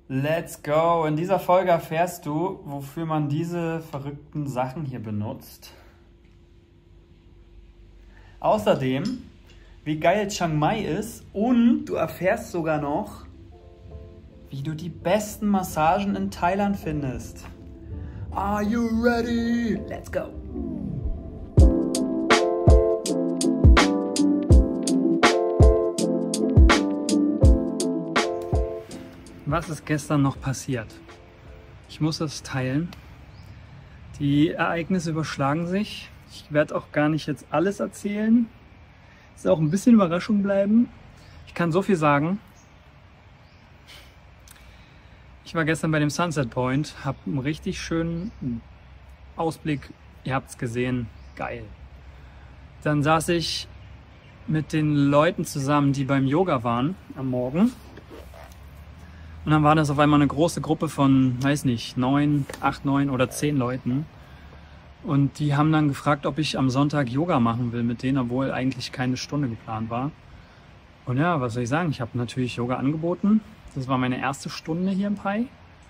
Let's go! In dieser Folge erfährst du, wofür man diese verrückten Sachen hier benutzt. Außerdem, wie geil Chiang Mai ist, und du erfährst sogar noch, wie du die besten Massagen in Thailand findest. Are you ready? Let's go! Was ist gestern noch passiert? Ich muss es teilen. Die Ereignisse überschlagen sich. Ich werde auch gar nicht jetzt alles erzählen. Es soll auch ein bisschen Überraschung bleiben. Ich kann so viel sagen. Ich war gestern bei dem Sunset Point, habe einen richtig schönen Ausblick. Ihr habt es gesehen. Geil. Dann saß ich mit den Leuten zusammen, die beim Yoga waren am Morgen. Und dann war das auf einmal eine große Gruppe von, weiß nicht, 8, 9 oder 10 Leuten. Und die haben dann gefragt, ob ich am Sonntag Yoga machen will mit denen, obwohl eigentlich keine Stunde geplant war. Und ja, was soll ich sagen? Ich habe natürlich Yoga angeboten. Das war meine erste Stunde hier im Pai.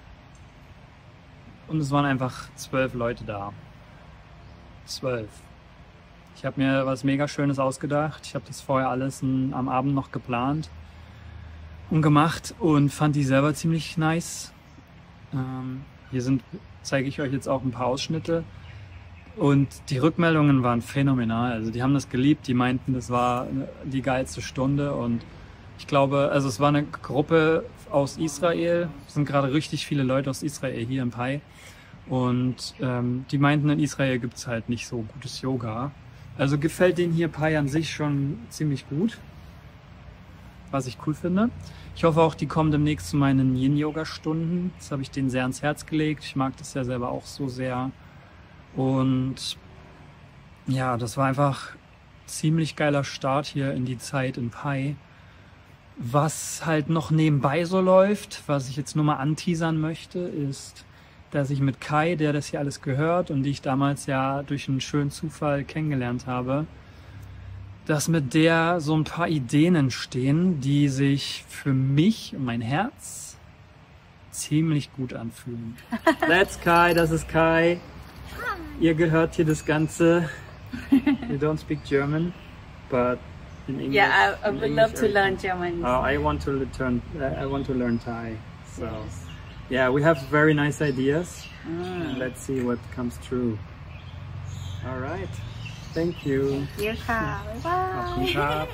Und es waren einfach 12 Leute da. 12. Ich habe mir was mega Schönes ausgedacht. Ich habe das vorher alles am Abend noch geplant und gemacht und fand die selber ziemlich nice. Hier zeige ich euch jetzt auch ein paar Ausschnitte und die Rückmeldungen waren phänomenal. Also die haben das geliebt, die meinten, das war die geilste Stunde und ich glaube, also es war eine Gruppe aus Israel, es sind gerade richtig viele Leute aus Israel hier im Pai und die meinten, in Israel gibt es halt nicht so gutes Yoga. Also gefällt denen hier Pai an sich schon ziemlich gut, was ich cool finde. Ich hoffe auch, die kommen demnächst zu meinen Yin-Yoga-Stunden. Das habe ich denen sehr ans Herz gelegt. Ich mag das ja selber auch so sehr. Und ja, das war einfach ein ziemlich geiler Start hier in die Zeit in Pai. Was halt noch nebenbei so läuft, was ich jetzt nur mal anteasern möchte, ist, dass ich mit Kai, der das hier alles gehört und die ich damals ja durch einen schönen Zufall kennengelernt habe, dass mit der so ein paar Ideen entstehen, die sich für mich und mein Herz ziemlich gut anfühlen. That's Kai, das ist Kai. Ihr gehört hier das Ganze. You don't speak German, but in English. Yeah, I would love to learn German. I want to learn Thai. So, yeah, we have very nice ideas. Let's see what comes true. All right. Thank you. Bye bye.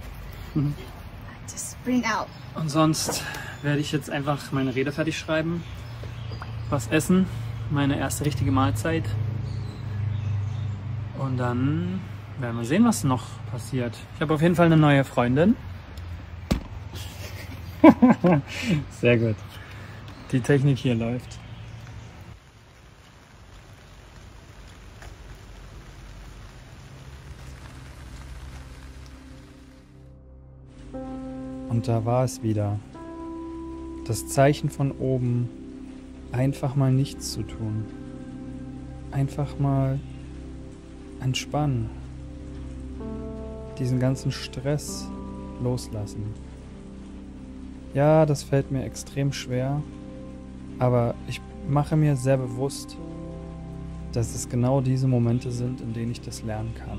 Just bring out. Und sonst werde ich jetzt einfach meine Rede fertig schreiben, was essen, meine erste richtige Mahlzeit. Und dann werden wir sehen, was noch passiert. Ich habe auf jeden Fall eine neue Freundin. Sehr gut. Die Technik hier läuft. Und da war es wieder. Das Zeichen von oben, einfach mal nichts zu tun. Einfach mal entspannen. Diesen ganzen Stress loslassen. Ja, das fällt mir extrem schwer, aber ich mache mir sehr bewusst, dass es genau diese Momente sind, in denen ich das lernen kann.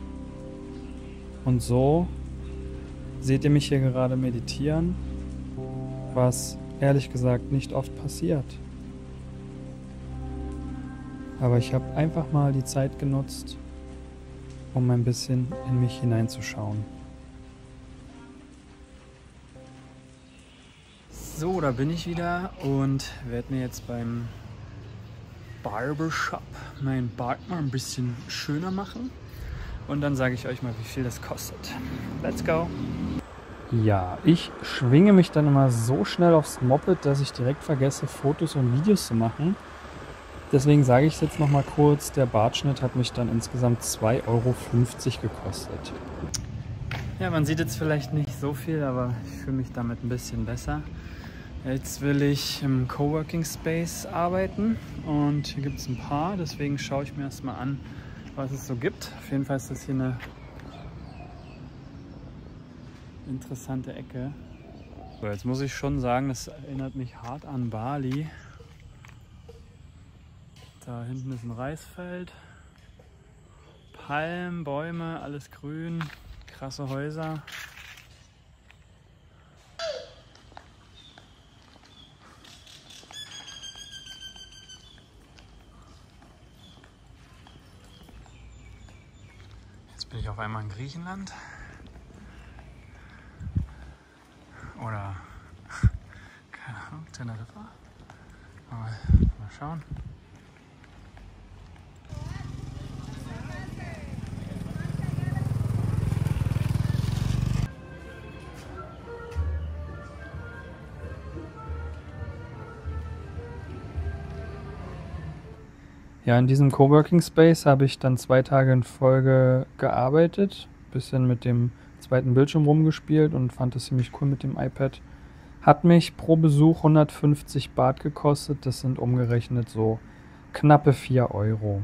Und so seht ihr mich hier gerade meditieren, was ehrlich gesagt nicht oft passiert. Aber ich habe einfach mal die Zeit genutzt, um ein bisschen in mich hineinzuschauen. So, da bin ich wieder und werde mir jetzt beim Barbershop meinen Bart mal ein bisschen schöner machen. Und dann sage ich euch mal, wie viel das kostet. Let's go! Ja, ich schwinge mich dann immer so schnell aufs Moped, dass ich direkt vergesse, Fotos und Videos zu machen. Deswegen sage ich es jetzt noch mal kurz, der Bartschnitt hat mich dann insgesamt 2,50 € gekostet. Ja, man sieht jetzt vielleicht nicht so viel, aber ich fühle mich damit ein bisschen besser. Jetzt will ich im Coworking Space arbeiten und hier gibt es ein paar, deswegen schaue ich mir erstmal an, was es so gibt. Auf jeden Fall ist das hier eine interessante Ecke. So, jetzt muss ich schon sagen, das erinnert mich hart an Bali. Da hinten ist ein Reisfeld. Palmen, Bäume, alles grün. Krasse Häuser. Jetzt bin ich auf einmal in Griechenland. Oder, keine Ahnung, Teneriffa. Mal schauen. Ja, in diesem Coworking Space habe ich dann 2 Tage in Folge gearbeitet, bisschen mit dem zweiten Bildschirm rumgespielt und fand es ziemlich cool mit dem iPad. Hat mich pro Besuch 150 Baht gekostet, das sind umgerechnet so knappe 4 Euro.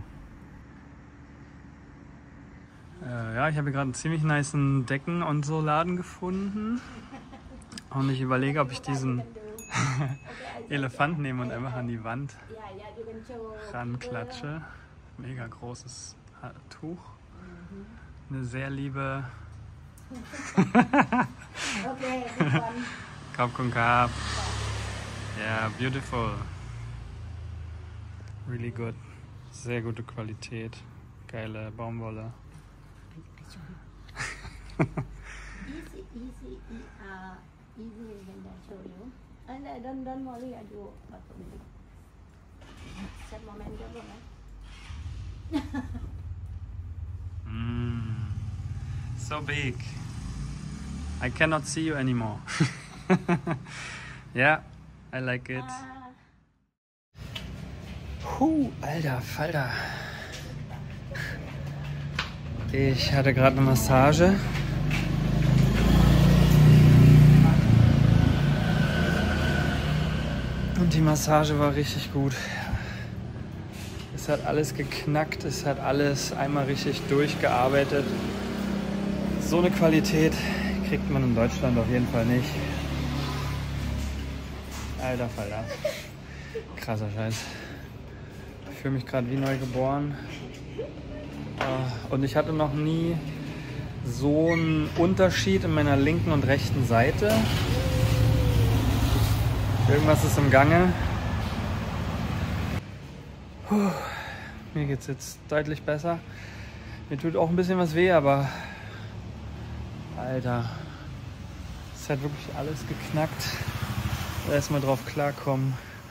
Ja, ich habe gerade einen ziemlich nicen Decken- und so Laden gefunden und ich überlege, ob ich diesen Elefant nehme und einfach an die Wand ranklatsche. Mega großes Tuch. Eine sehr liebe Kap Kun Kap. Yeah, beautiful. Really good. Sehr gute Qualität. Geile Baumwolle. Easy when I show you. And I don't worry, I do set moment So big. I cannot see you anymore. Yeah, I like it. Alter Falter. Ich hatte gerade eine Massage. Und die Massage war richtig gut. Es hat alles geknackt, es hat alles einmal richtig durchgearbeitet. So eine Qualität kriegt man in Deutschland auf jeden Fall nicht. Alter Falter. Krasser Scheiß. Ich fühle mich gerade wie neu geboren. Und ich hatte noch nie so einen Unterschied in meiner linken und rechten Seite. Irgendwas ist im Gange. Mir geht es jetzt deutlich besser. Mir tut auch ein bisschen was weh, aber Alter, es hat wirklich alles geknackt. Erstmal drauf klarkommen.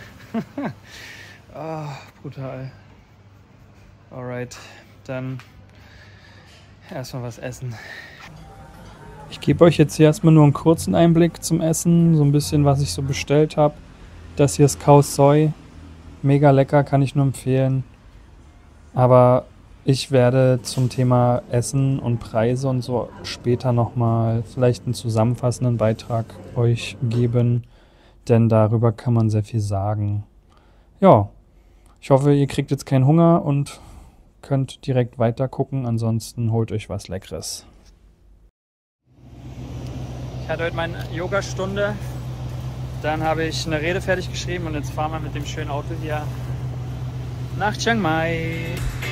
Brutal. Alright, dann erstmal was essen. Ich gebe euch jetzt hier erstmal nur einen kurzen Einblick zum Essen, so ein bisschen, was ich so bestellt habe. Das hier ist Khao Soi, mega lecker, kann ich nur empfehlen. Aber ich werde zum Thema Essen und Preise und so später nochmal vielleicht einen zusammenfassenden Beitrag euch geben, denn darüber kann man sehr viel sagen. Ja, ich hoffe, ihr kriegt jetzt keinen Hunger und könnt direkt weiter gucken, ansonsten holt euch was Leckeres. Ich hatte heute meine Yogastunde, dann habe ich eine Rede fertig geschrieben und jetzt fahren wir mit dem schönen Auto hier nach Chiang Mai.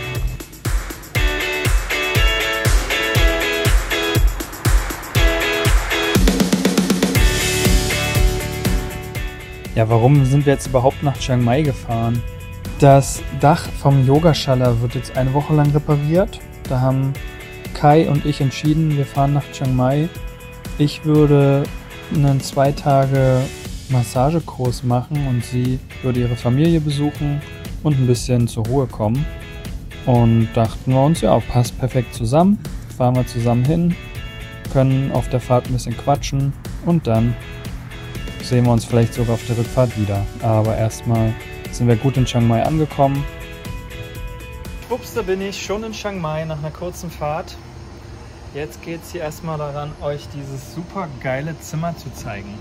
Ja, warum sind wir jetzt überhaupt nach Chiang Mai gefahren? Das Dach vom Yogaschala wird jetzt eine Woche lang repariert. Da haben Kai und ich entschieden, wir fahren nach Chiang Mai. Ich würde einen 2 Tage Massagekurs machen und sie würde ihre Familie besuchen und ein bisschen zur Ruhe kommen. Und dachten wir uns, ja, passt perfekt zusammen. Fahren wir zusammen hin, können auf der Fahrt ein bisschen quatschen und dann sehen wir uns vielleicht sogar auf der Rückfahrt wieder. Aber erstmal sind wir gut in Chiang Mai angekommen. Ups, da bin ich schon in Chiang Mai nach einer kurzen Fahrt. Jetzt geht es hier erstmal daran, euch dieses super geile Zimmer zu zeigen.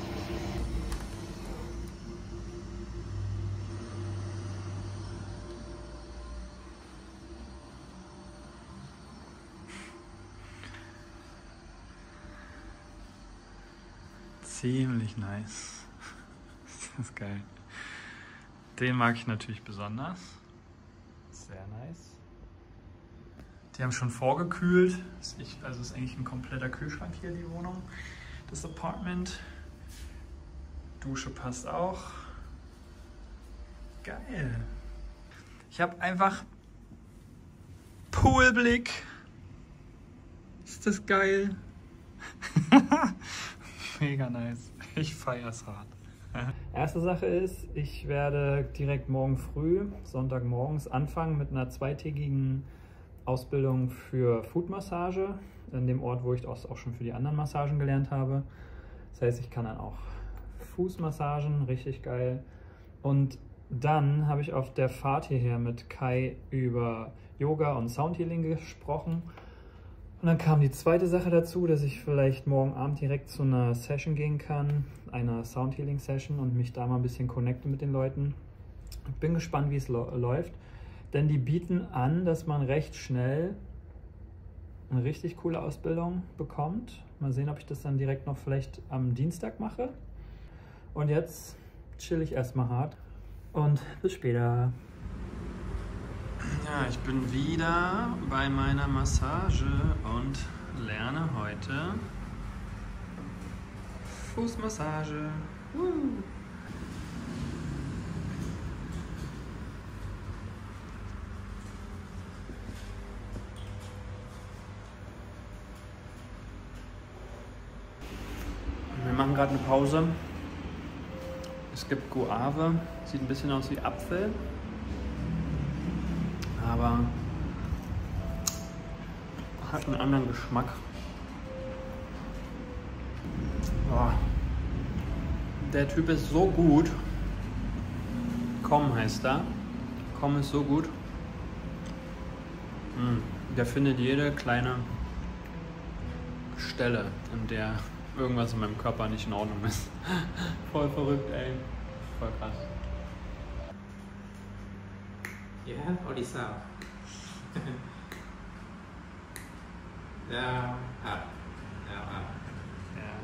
ziemlich nice. Das ist geil. Den mag ich natürlich besonders. Sehr nice. Die haben schon vorgekühlt. Also ist eigentlich ein kompletter Kühlschrank hier, die Wohnung. Das Apartment. Dusche passt auch. Geil. Ich habe einfach Poolblick. Ist das geil? Mega nice. Ich feier's hart. Erste Sache ist, ich werde direkt morgen früh, Sonntagmorgens, anfangen mit einer zweitägigen Ausbildung für Footmassage in dem Ort, wo ich auch schon für die anderen Massagen gelernt habe. Das heißt, ich kann dann auch Fußmassagen, richtig geil. Und dann habe ich auf der Fahrt hierher mit Kai über Yoga und Soundhealing gesprochen. Und dann kam die zweite Sache dazu, dass ich vielleicht morgen Abend direkt zu einer Session gehen kann, einer Soundhealing-Session, und mich da mal ein bisschen connecten mit den Leuten. Ich bin gespannt, wie es läuft, denn die bieten an, dass man recht schnell eine richtig coole Ausbildung bekommt. Mal sehen, ob ich das dann direkt noch vielleicht am Dienstag mache. Und jetzt chill ich erstmal hart und bis später. Ja, ich bin wieder bei meiner Massage und lerne heute Fußmassage. Wir machen gerade eine Pause. Es gibt Guave, sieht ein bisschen aus wie Apfel, aber hat einen anderen Geschmack. Oh. Der Typ ist so gut. Komm heißt er. Komm ist so gut. Der findet jede kleine Stelle, in der irgendwas in meinem Körper nicht in Ordnung ist. Voll verrückt, ey. Voll krass. You have Odisha. Down, up, down, up. Ja.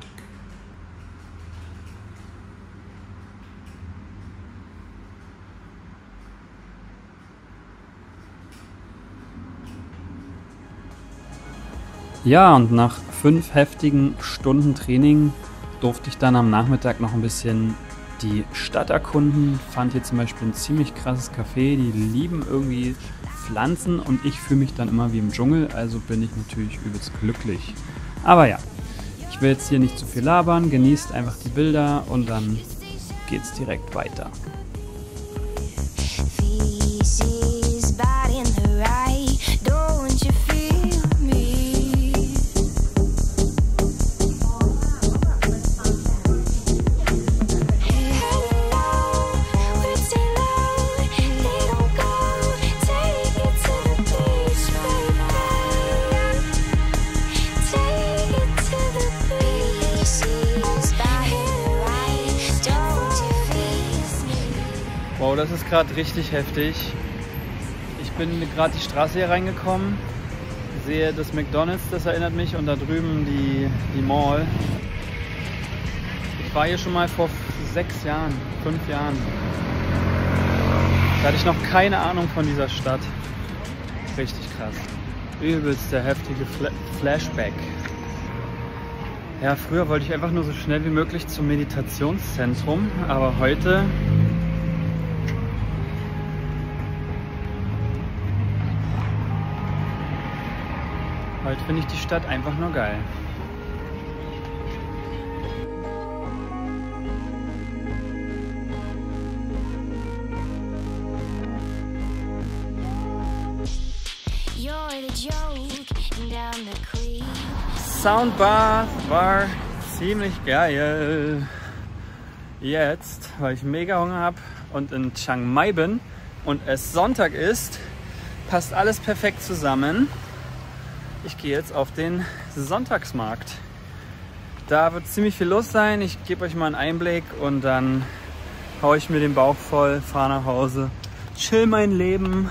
Ja, und nach 5 heftigen Stunden Training durfte ich dann am Nachmittag noch ein bisschen die Stadt erkunden. Fand hier zum Beispiel ein ziemlich krasses Café. Die lieben irgendwie Pflanzen und ich fühle mich dann immer wie im Dschungel, also bin ich natürlich übelst glücklich. Aber ja, ich will jetzt hier nicht zu viel labern, genießt einfach die Bilder und dann geht's direkt weiter. Wow, das ist gerade richtig heftig. Ich bin gerade die Straße hier reingekommen, sehe das McDonald's, das erinnert mich, und da drüben die Mall. Ich war hier schon mal vor 6 Jahren, 5 Jahren. Da hatte ich noch keine Ahnung von dieser Stadt. Richtig krass. Übelst der heftige Flashback. Ja, früher wollte ich einfach nur so schnell wie möglich zum Meditationszentrum, aber heute finde ich die Stadt einfach nur geil. Soundbath war ziemlich geil. Jetzt, weil ich mega Hunger habe und in Chiang Mai bin und es Sonntag ist, passt alles perfekt zusammen. Ich gehe jetzt auf den Sonntagsmarkt. Da wird ziemlich viel los sein. Ich gebe euch mal einen Einblick und dann haue ich mir den Bauch voll, fahre nach Hause, chill mein Leben.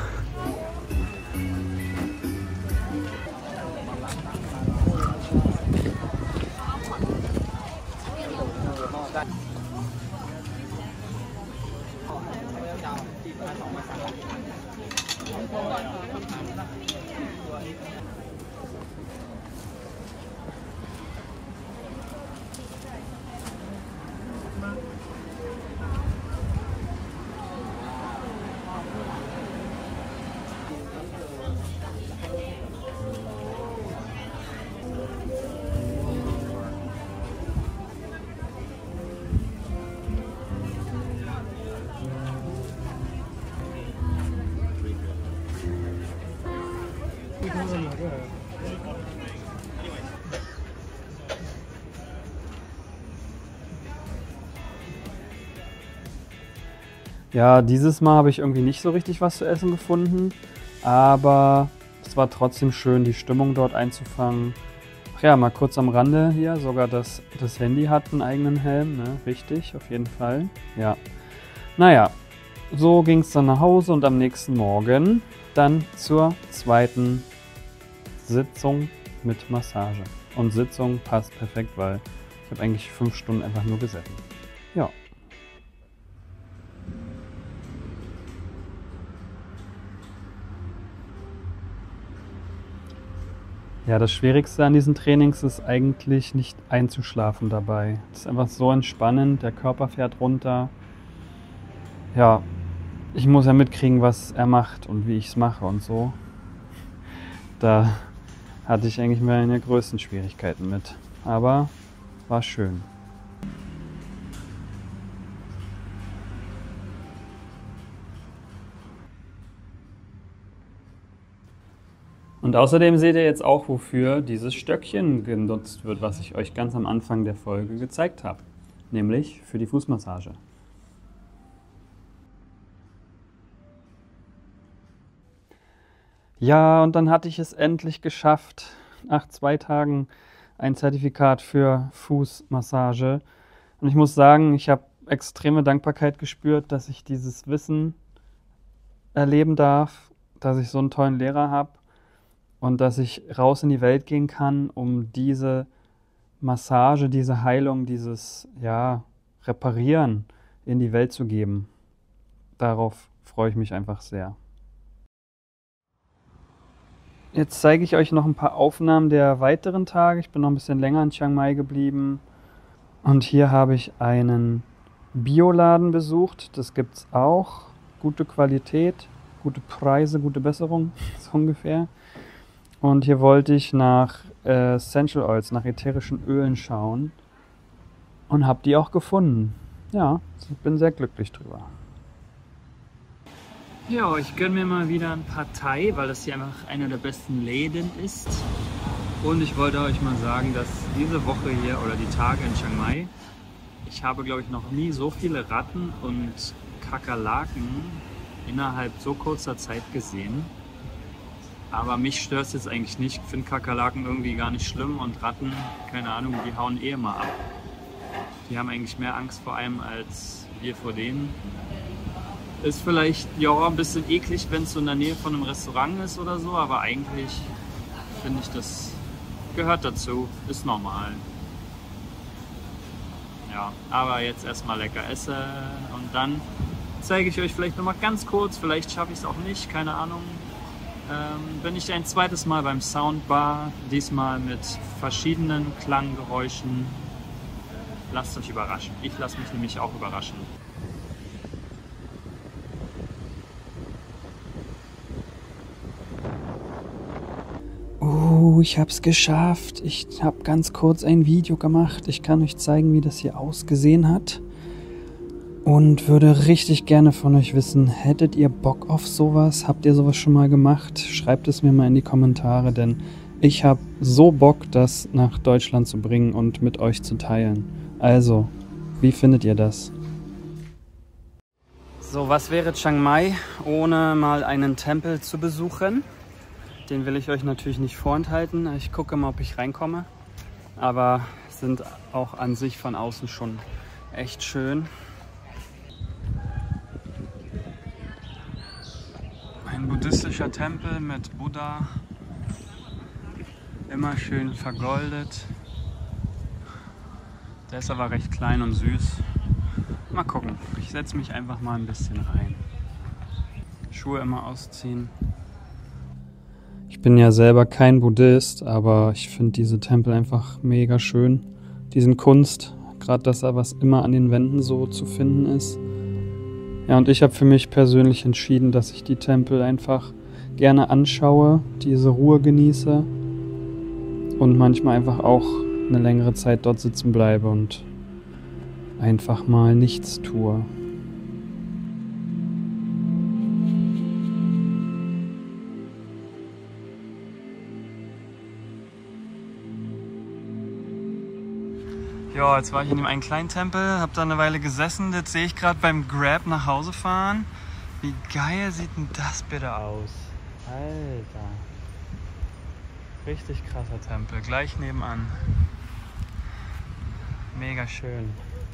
Ja, dieses Mal habe ich irgendwie nicht so richtig was zu essen gefunden, aber es war trotzdem schön, die Stimmung dort einzufangen. Ach ja, mal kurz am Rande hier, sogar das Handy hat einen eigenen Helm, ne? Wichtig, auf jeden Fall. Ja. Naja, so ging es dann nach Hause und am nächsten Morgen dann zur zweiten Sitzung mit Massage. Und Sitzung passt perfekt, weil ich habe eigentlich 5 Stunden einfach nur gesessen. Ja. Ja, das Schwierigste an diesen Trainings ist eigentlich nicht einzuschlafen dabei. Es ist einfach so entspannend, der Körper fährt runter. Ja, ich muss ja mitkriegen, was er macht und wie ich es mache und so. Da hatte ich eigentlich meine größten Schwierigkeiten mit. Aber war schön. Und außerdem seht ihr jetzt auch, wofür dieses Stöckchen genutzt wird, was ich euch ganz am Anfang der Folge gezeigt habe. Nämlich für die Fußmassage. Ja, und dann hatte ich es endlich geschafft, nach 2 Tagen ein Zertifikat für Fußmassage. Und ich muss sagen, ich habe extreme Dankbarkeit gespürt, dass ich dieses Wissen erleben darf, dass ich so einen tollen Lehrer habe und dass ich raus in die Welt gehen kann, um diese Massage, diese Heilung, dieses Reparieren in die Welt zu geben. Darauf freue ich mich einfach sehr. Jetzt zeige ich euch noch ein paar Aufnahmen der weiteren Tage. Ich bin noch ein bisschen länger in Chiang Mai geblieben. Und hier habe ich einen Bioladen besucht. Das gibt es auch. Gute Qualität, gute Preise, gute Besserung, so ungefähr. Und hier wollte ich nach Essential Oils, nach ätherischen Ölen schauen. Und habe die auch gefunden. Ja, ich bin sehr glücklich drüber. Ja, ich gönne mir mal wieder ein paar Thai, weil das hier einfach einer der besten Läden ist. Und ich wollte euch mal sagen, dass diese Woche hier oder die Tage in Chiang Mai, ich habe, glaube ich, noch nie so viele Ratten und Kakerlaken innerhalb so kurzer Zeit gesehen. Aber mich stört es jetzt eigentlich nicht. Ich finde Kakerlaken irgendwie gar nicht schlimm und Ratten, keine Ahnung, die hauen eh immer ab. Die haben eigentlich mehr Angst vor einem als wir vor denen. Ist vielleicht ja ein bisschen eklig, wenn es so in der Nähe von einem Restaurant ist oder so, aber eigentlich finde ich, das gehört dazu, ist normal. Ja, aber jetzt erstmal lecker essen und dann zeige ich euch vielleicht nochmal ganz kurz, vielleicht schaffe ich es auch nicht, keine Ahnung. Bin ich ein zweites Mal beim Soundbar, diesmal mit verschiedenen Klanggeräuschen. Lasst euch überraschen. Ich lasse mich nämlich auch überraschen. Ich habe es geschafft. Ich habe ganz kurz ein Video gemacht. Ich kann euch zeigen, wie das hier ausgesehen hat. Und würde richtig gerne von euch wissen, hättet ihr Bock auf sowas? Habt ihr sowas schon mal gemacht? Schreibt es mir mal in die Kommentare, denn ich habe so Bock, das nach Deutschland zu bringen und mit euch zu teilen. Also, wie findet ihr das? So, was wäre Chiang Mai, ohne mal einen Tempel zu besuchen? Den will ich euch natürlich nicht vorenthalten. Ich gucke mal, ob ich reinkomme. Aber sind auch an sich von außen schon echt schön. Ein buddhistischer Tempel mit Buddha. Immer schön vergoldet. Der ist aber recht klein und süß. Mal gucken. Ich setze mich einfach mal ein bisschen rein. Schuhe immer ausziehen. Ich bin ja selber kein Buddhist, aber ich finde diese Tempel einfach mega schön. Die sind Kunst, gerade dass da was immer an den Wänden so zu finden ist. Ja, und ich habe für mich persönlich entschieden, dass ich die Tempel einfach gerne anschaue, diese Ruhe genieße und manchmal einfach auch eine längere Zeit dort sitzen bleibe und einfach mal nichts tue. Ja, jetzt war ich in dem einen kleinen Tempel, habe da eine Weile gesessen. Jetzt sehe ich gerade beim Grab nach Hause fahren. Wie geil sieht denn das bitte aus? Alter. Richtig krasser Tempel, gleich nebenan. Mega schön.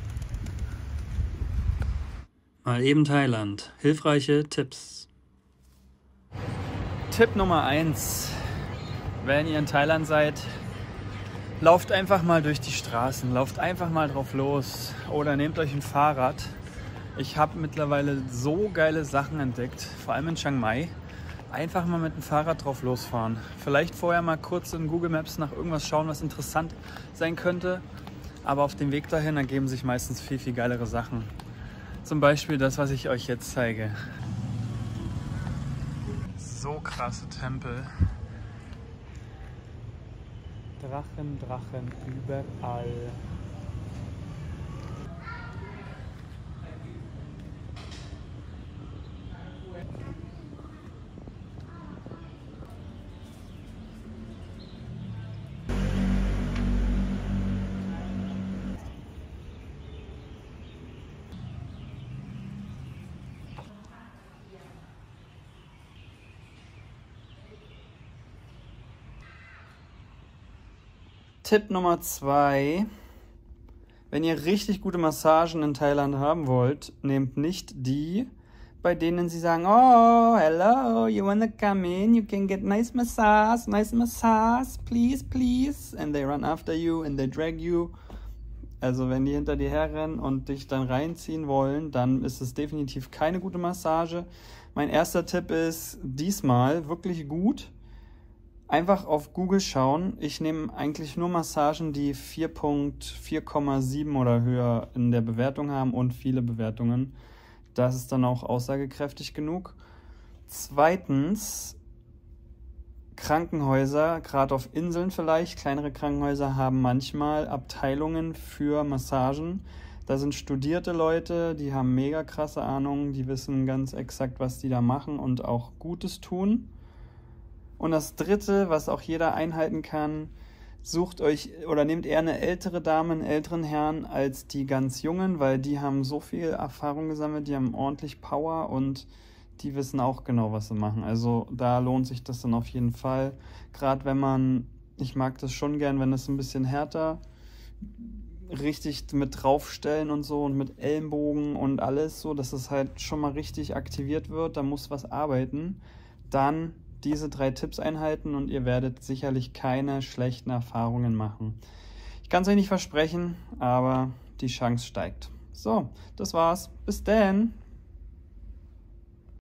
Mal eben Thailand. Hilfreiche Tipps. Tipp Nummer 1. Wenn ihr in Thailand seid, lauft einfach mal durch die Straßen, lauft einfach mal drauf los oder nehmt euch ein Fahrrad. Ich habe mittlerweile so geile Sachen entdeckt, vor allem in Chiang Mai. Einfach mal mit dem Fahrrad drauf losfahren. Vielleicht vorher mal kurz in Google Maps nach irgendwas schauen, was interessant sein könnte. Aber auf dem Weg dahin ergeben sich meistens viel, viel geilere Sachen. Zum Beispiel das, was ich euch jetzt zeige. So krasse Tempel. Drachen überall. Tipp Nummer 2. Wenn ihr richtig gute Massagen in Thailand haben wollt, nehmt nicht die, bei denen sie sagen, oh, hello, you wanna come in, you can get nice massage, please, please. And they run after you and they drag you. Also wenn die hinter dir herrennen und dich dann reinziehen wollen, dann ist es definitiv keine gute Massage. Mein erster Tipp ist diesmal wirklich gut. Einfach auf Google schauen. Ich nehme eigentlich nur Massagen, die 4.4,7 oder höher in der Bewertung haben und viele Bewertungen. Das ist dann auch aussagekräftig genug. Zweitens, Krankenhäuser, gerade auf Inseln vielleicht, kleinere Krankenhäuser haben manchmal Abteilungen für Massagen. Da sind studierte Leute, die haben mega krasse Ahnung, die wissen ganz exakt, was die da machen und auch Gutes tun. Und das Dritte, was auch jeder einhalten kann, sucht euch oder nehmt eher eine ältere Dame, einen älteren Herrn als die ganz Jungen, weil die haben so viel Erfahrung gesammelt, die haben ordentlich Power und die wissen auch genau, was sie machen. Also da lohnt sich das dann auf jeden Fall. Gerade wenn man, ich mag das schon gern, wenn das ein bisschen härter, richtig mit draufstellen und so und mit Ellenbogen und alles so, dass es halt schon mal richtig aktiviert wird, da muss was arbeiten. Dann diese 3 Tipps einhalten und ihr werdet sicherlich keine schlechten Erfahrungen machen. Ich kann es euch nicht versprechen, aber die Chance steigt. So, das war's. Bis dann.